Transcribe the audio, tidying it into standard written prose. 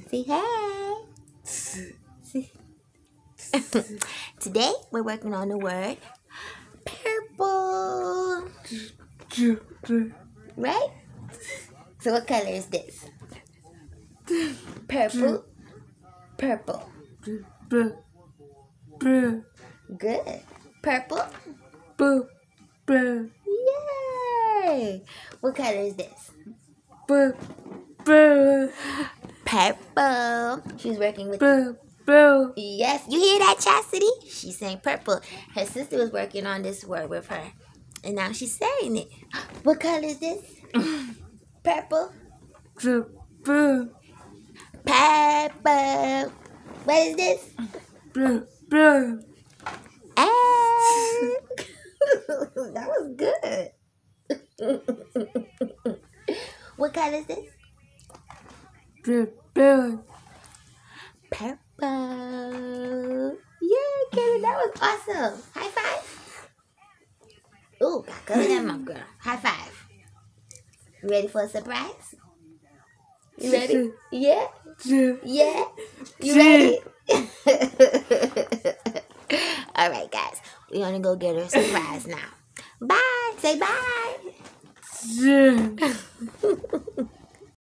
Say hey. Today we're working on the word purple. Right? So what color is this? Purple. Purple. Good. Purple. Yay! What color is this? Purple. She's working with Yes, you hear that, Chastity? She's saying purple. Her sister was working on this word with her, and now she's saying it. What color is this? Purple. Purple. What is this? That was good. What color is this? Purple. Yeah, Kaylene, that was awesome. High five. Ooh, got color in my girl. High five. You ready for a surprise? You ready? Yeah? Yeah? You ready? Alright, guys. We're going to go get her a surprise now. Bye. Say bye.